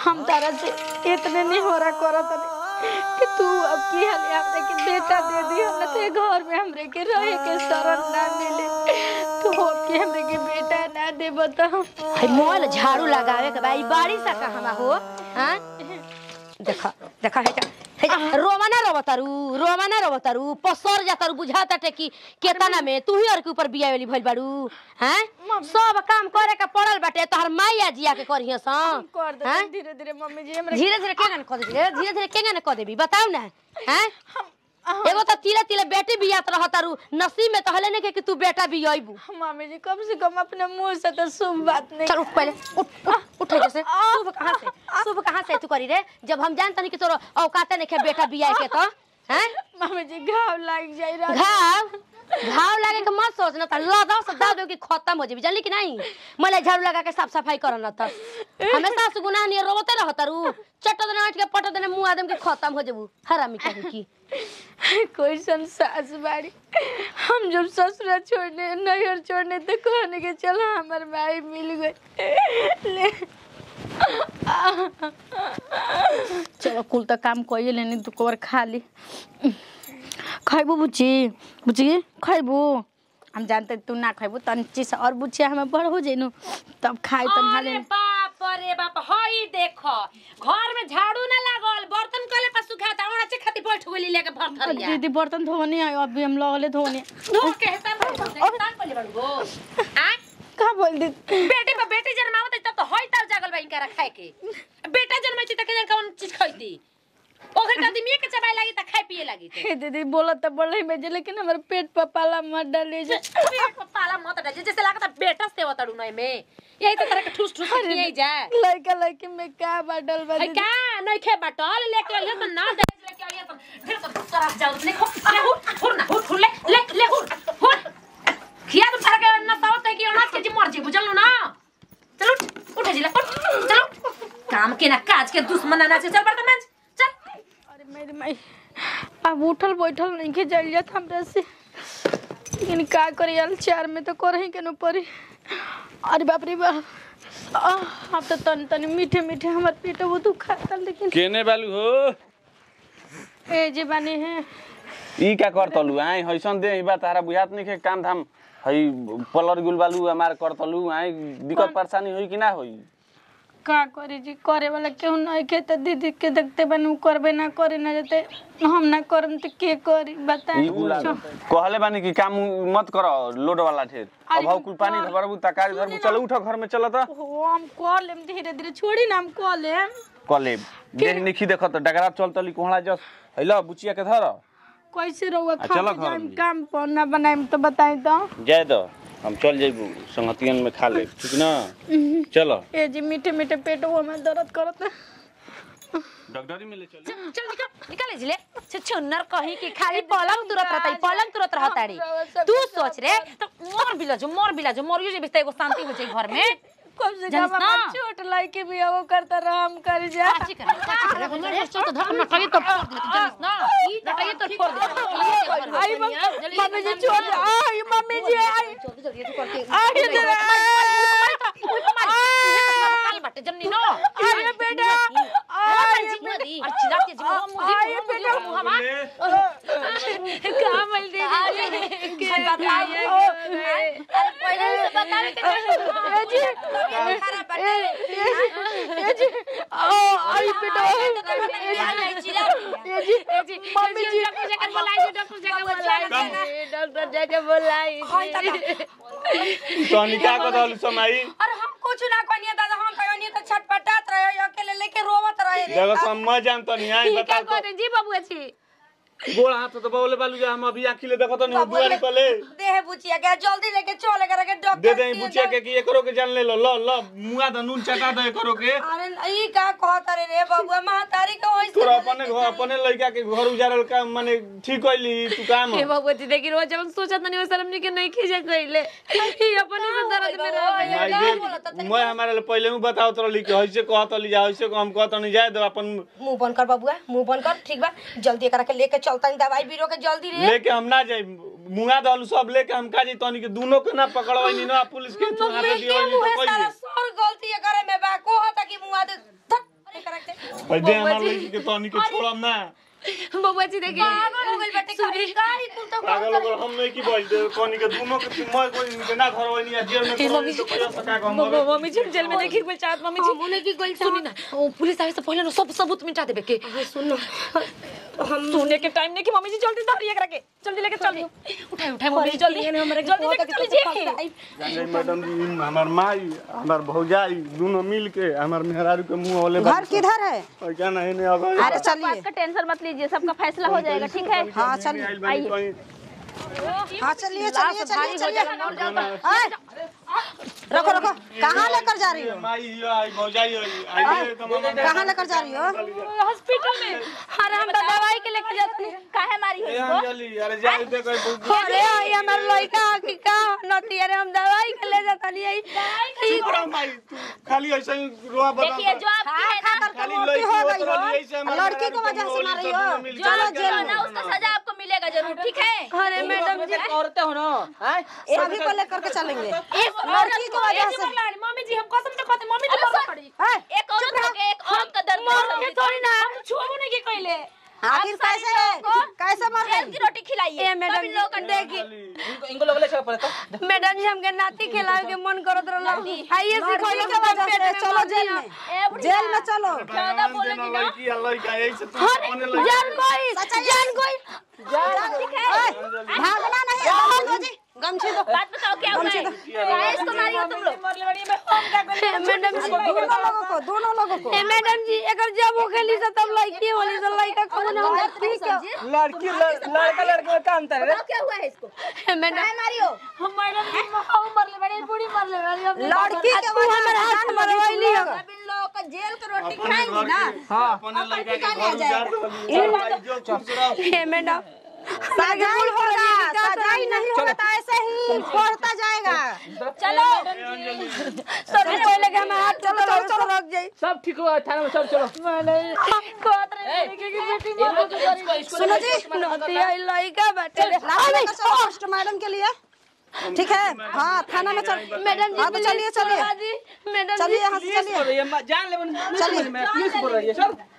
हम तारा से इतने नहीं हो रहा करत कि तू अब की हाल हमरे के बेटा दे दियो न ते घर में हमरे के रहे के शरण ना मिले तो अब की हमरे के बेटा ना दे बताओ। भाई मोल झाड़ू लगावे के भाई बारिश का हमा हो हां देखा देखा है रोमाना रोवतारू पसर जातारू बुझाता टेकी केतना में तू ही और के ऊपर बिया वाली भइल बाड़ू हैं सब काम करे के पड़ल बाटे तोहर माईया जिया के करियो स कर दे धीरे धीरे मम्मी जी हमरा धीरे धीरे केना कर देबी धीरे धीरे केना कर देबी बताऊ ना हैं एगो तो तिले तिले बेटी बियात रहतारू नसीब में तो हले ने कि तू बेटा बियाइबू। मम्मी जी कम से कम अपने मुंह से तो शुभ बात नहीं। चल उठ पहले उठ जैसे शुभ कहां से तू करी रे जब हम जानत नहीं कि तोर औकाते नहीं बेटा बियाए के तो हैं मम्मी जी घाव लाग जाई रा घाव लागे के मत सोच ना त लदा से दा दो कि खत्म हो जेबी जानली कि नहीं मले झाड़ू लगा के साफ सफाई कर ना त हमेशा सुगुना नहीं रोते रहतारू चट देना हट के पट देना मुंह आदम के खत्म हो जेबू हरामी कहे की कोई सास बाड़ी हम जब ससुरा छोड़ने नैहर छोड़ने तो कहने के चलो हमारे भाई मिल गए चलो कुल तो काम कोई लेनी तू कोर खा ली खाइबू बुच्ची बुच्ची खाइबू हम जानते तू ना खाइबू तन चीज और बुच्चिया हमें बड़ हो जेनु तब खाई तन हाले रे बाप हई देखो घर में झाड़ू ना लागल बर्तन कले पर सुखाता और अच्छे खाती बैठ गोली लेके भरथरिया दीदी बर्तन धोने आयो अभी हम लगले धोने धो के तान पले बड़गो आ का बोल दी बेटी जन्मावत त तो हई तार जागल बा इनका खाए के बेटा जन्माई त के कौन चीज खइती ओकर आदमी के चबाई लागी त खाए पिए लागी हे दीदी बोला त बड़ई में जे लेकिन हमर पेट पर पाला मत डाले जे पेट पर पाला मत डाले जैसे लागत बेटा से होतड़ू नहीं में यही तो तरह के ठूस ठूस नहीं जा लड़का लड़की में का बाटल बा है का नहीं खे बाटल लेके आइए तो ना दे लेके आइए तो फिर तो तरफ जाओ देखो हुर ना हुर ले हुर खिया तो तरह के ना सावत है कि अनाज के जी मर जी बुझल ना चलो उठ जिला चलो काम के ना काज के दुश्मन ना से चल बर्तन मांज चल अरे मेरी माई अब उठल बैठल नहीं के जल जात हमरा से लेकिन का करे यार चार में तो करही के न परी अरे बाप रे बाप अब तो तन मीठे मीठे हमर पेट वो दुखाता लेकिन केने बालू हो ए जे बानी है ई का करतलु आइ हइसन दे बा तारा बुझात नहीं के काम धाम हई पलर गुल बालू हमार करतलु आइ दिक्कत परेशानी होई कि ना होई का करे जी करे वाला केहू नहीं के त दीदी के देखते बनू करबे ना करे ना जते हम ना करम त के करी बताई कहले बानी कि काम मत कर लोड वाला ठेर अब हौ कुल पानी धरबू तकारी धरबू चलो उठ घर में चलो त हम कर लेम धीरे धीरे छोड़ी ना हम कर लेम कले देख निखी देखत डगरा चलतली कोहड़ा जस हैला बुचिया के धर कैसे रहुआ खा जाम काम पर ना बनाइम तो बताई तो जाय दो हम चल जाइबू संगतियन में खा ले ठीक ना चलो ए जी मीठे मीठे पेटवा में दर्द करत डॉक्टरी में ले चल निकाल जिले छुन्नर कहीं कि खाली पलंग तुरत रहताड़ी तू सोच रे तो मोर बिलाजो मोरियो जे बिस्ते एगो शांति हो जाई घर में कब से जब हम छोट लड़के भी वो करता राम कर जा तो धक न कहीं तो फोड़ दे जनिस ना नटाई तो फोड़ दे आई मम्मी जी छोड़ आई मम्मी जी आई जल्दी करके आई काल बाटे जन्नी नो अरे बेटा आई जी और चिल्ला के जी आई बेटा हमा का बोल दे के बताइए अरे पहले से बता के जी खराब बाटे ए जी आई बेटा ए जी मम्मी जी डॉक्टर जाके बोलाई तोनी का कहलु समाई अरे हम कुछ ना कहनी दादा हम कहनी तो छटपटात रहे अकेले लेके रोवत रहे देखो समझ जान तो नहीं आई बता तो जी बाबू जी गोड़ हाथ तो बोले बालू जा हम अभी आखिले देखो तो नहीं दुआरी पले देह बुचिया के जल्दी लेके चले करे के डॉक्टर दे दे बुचिया के कि एकरो के जान ले लो मुआ द नून चटा दे एकरो के अरे ई का कहत रे बबुआ महतारी के होई तोरा अपने लड़का के घर उजारल का माने ठीक कइली तू काम हे बाबू जी देखी रोज जब सोचत नहीं शर्म नहीं के नहीं खींचे कइले ई अपने से दर्द में रह मैं हमारे पहले में बताओ तो ली के हइसे कहतली जा हइसे हम कहत नहीं जाए दो अपन मुंह बंद कर बबुआ मुंह बंद कर ठीक बा जल्दी करा के लेके चलता दवाई बीरो के जल्दी रे लेके हम ना जाई मुंगा दलू सब लेके हम का जाई तनी के दोनों के ना पकड़वाई ना पुलिस के हाथे दियो तो कोई सर गलती करे में बा को होता कि मुंगा दे दे हमार लड़की के तोनी के छोड़म ना बबुआ जी देखिए पागल हो गइल बाटे का ही कुल तो पागल हो हम नहीं की बोल दे तोनी के दोनों के मैं कोई ना घर होनी जेल में मम्मी तो कोई सका को मम्मी जी जेल में देखिए कोई चाहत मम्मी जी हमने की गोल सुनी ना ओ पुलिस आवे से पहले ना सब सबूत मिटा देबे के सुनो हम सुनने के टाइम नहीं कि मम्मी जी जल्दी धरिए करा के जल्दी लेके चलिए उठाए उठाए मम्मी जी जल्दी जल्दी लेके चलिए जाने मैडम जी हमार माई हमार भौजाई दोनों मिल के हमार मेहरारू के मुंह वाले घर किधर है? और क्या नहीं नहीं अब अरे चलिए। का टेंशन मत लीजिए, सबका फैसला हो जाएगा, ठीक है? हाँ चलिए। हाँ चलिए चलिए चलिए चलिए। रखो रखो, कहाँ लेकर जा रही हो? माई आई भौजाई आई तो मामा कहाँ लेकर जा रही हो? हॉस्पिटल में। अरे हम दवाई के लेके जाते हैं। काहे मारी है इसको? अंजलि अरे जाए दे कोई अरे आई हमार लड़का की का नती, अरे हम दवाई के ले जाता नहीं आई। ठीक बड़ा माई तू खाली ऐसे ही रोआ बता देखिए जो आपकी है ना, खाली मोटी लड़की हो हो गई तो हो। ऐसे हमारे लड़की की वजह से मार रही हो। चलो जेल में, उसका सजा आपको मिलेगा जरूर, ठीक है? अरे मैडम जी औरतें हो ना हैं सभी को लेकर के चलेंगे। एक लड़की की वजह से। मम्मी जी हम कसम से कहते, मम्मी जी बहुत पड़ी। एक औरत हो के एक औरत का दर्द मम्मी थोड़ी ना हम छुओ नहीं के कहले। आखिर कैसे कैसे मर जेल गई? की रोटी खिलाइए मैडम जी लोग देखिए। इनको लोग ले चल पड़े तो मैडम जी हमके नाती खिलावे के मन करत रहल। आइए लड़की की वजह से चलो जेल में, जेल में चलो। ज्यादा बोलेगी ना। लड़की है लड़का ऐसे तू अपने लड़की जान कोई भागना नहीं है जी। गमछी दो। बात बताओ क्या हुआ है? काहे इसको मारी हो तुम लोग? मैडम जी दोनों लोगों को। मैडम जी अगर जब वो खेली से तब लड़की वाली से लड़का कौन हम ठीक है? लड़की लड़का लड़के में का अंतर है क्या हुआ है इसको? मैडम मारी हो हम मैडम जी हम मरले बड़ी बूढ़ी मरले बड़ी लड़की के वजह से हाथ मरवाइली हो। अब इन लोगों का जेल का रोटी खाएंगी ना। अपने लड़का के घर जो दूसरा मैडम सजाई होगा, सजाई नहीं होगा तो ऐसे ही बढ़ता जाएगा। चलो सर कोई लगे हम हाथ चलो चलो रख जाई। सब ठीक हुआ थाना में सब चलो सुनो जी, लड़का बैठे पोस्ट मैडम के लिए ठीक है। हाँ थाना में चल मैडम जी हाँ तो चलिए चलिए मैडम चलिए यहाँ से चलिए जान ले चलिए। पुलिस बोल रही है सब